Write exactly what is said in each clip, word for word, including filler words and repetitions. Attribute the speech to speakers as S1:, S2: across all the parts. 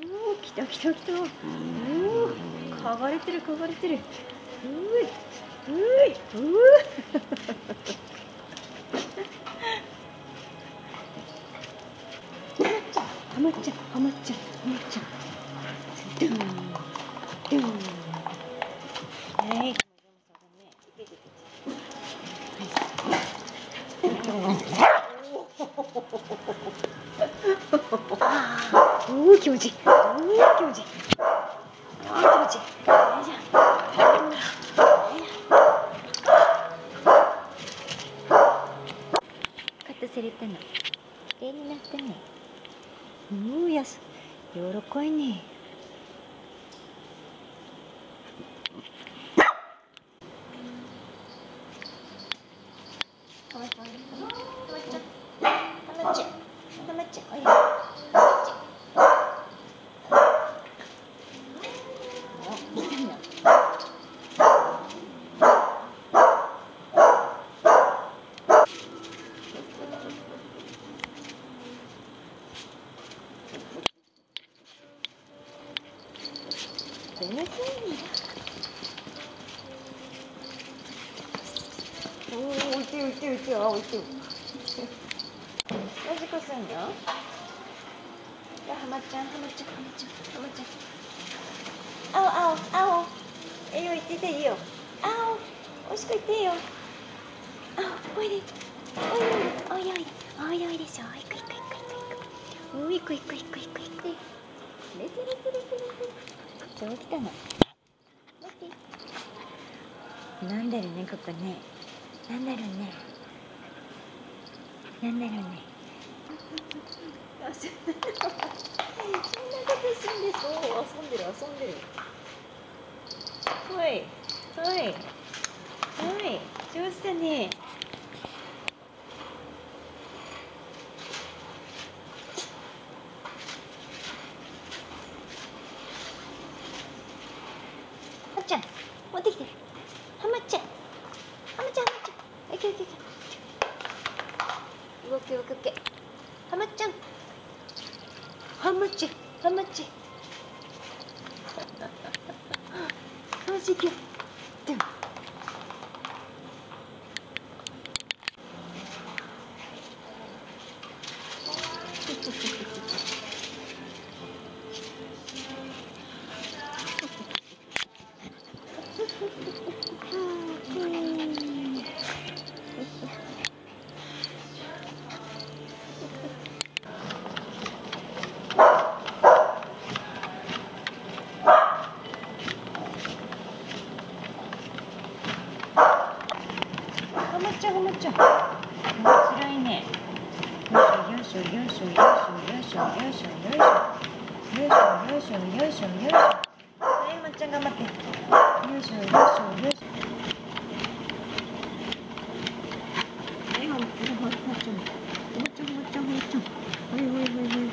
S1: おー、来た来た来た。おお、嗅がれてる嗅がれてる。うーい、うーい、うー。はまっちゃう、はまっちゃう、はまっちゃう。ドゥン、ドゥン。はい。おお、気持ちいい。おお、気持ちいい。おお、気持ちいい。よいしょ。カットされたの。綺麗になったね。おお、やす。柔らかいね。はまっちゃん。はまっちゃん。はまっちゃん。おいで。すみません。おお、置いて置いて置いて、あ、置いて。マジコすんの？じゃあ、はまっちゃん、はまっちゃん、はまっちゃん、はまっちゃん。青、青、青。えいよ、行ってていいよ。青、おいしく行っていいよ。青、おいで。おいで、おいで、おいで、おいでしょ。行く、行く、行く、行く。おい、行く、行く、行く、行く、行く。レテレテレテレテ。どう来たの？なんだろうね、ここね。なんだろうね。なんだろうね。そんなことするんです。おお、遊んでる、遊んでる。おい、おい、おい、上手だね。はっちゃん、持ってきて。はまっちゃん。はまっちゃん、はまっちゃん。オッケーオッケーオッケー。動け動け動け。はまっちゃん。はまっちゃん。はまっちゃん。マジか。でも。はまっちゃう、はまっちゃう。もう辛いね。よいしょよいしょよいしょよいしょよいしょよいしょよいしょよいしょよいしょよいしょ。はい、まっちゃん頑張って。よいしょよいしょよいしょ。はい、まっちゃん、まっちゃん、まっちゃん、まっちゃん、まっちゃん、まっちゃん。はいはいはいはいはい。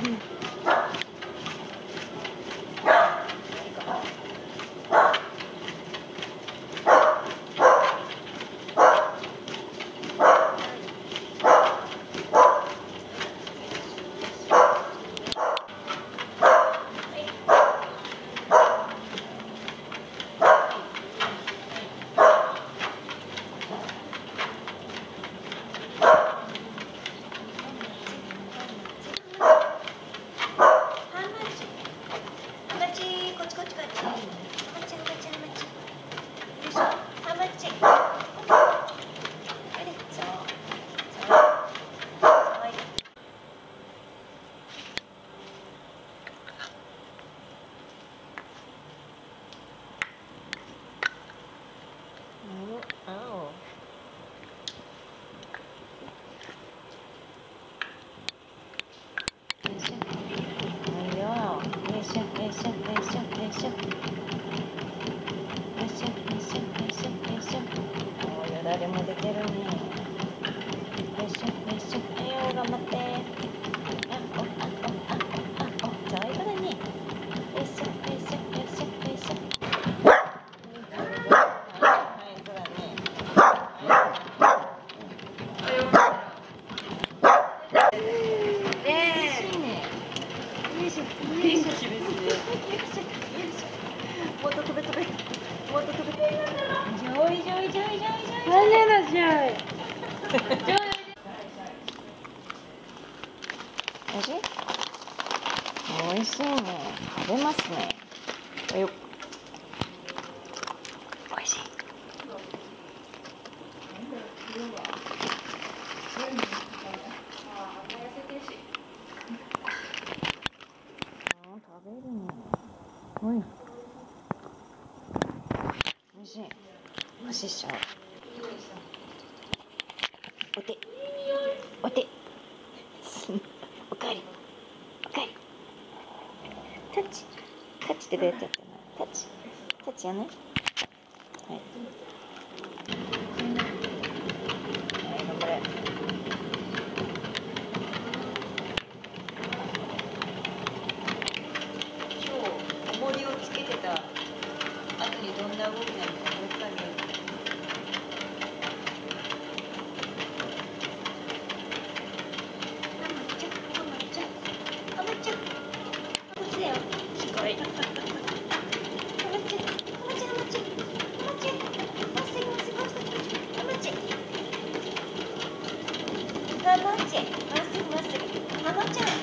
S1: 誰も出てるね。よいしょよいしょ。はいよ、頑張って。あおあおあおあお、そういうことだね。よいしょよいしょよいしょよいしょ。はいはい、そうだね。はい。 おいしい？おいしいね。食べますね。よっ。おいしい。食べるね。おい。おいしい。おしっしょ。お手。お手。おかわり。おかわり。タッチ。タッチってどうやってやってるの？タッチ。タッチやね。はい。はい、頑張れ。今日重りをつけてた後にどんな動きなのかもう一回見よう。ハマちゃん、まっすぐまっすぐ。ハマちゃん。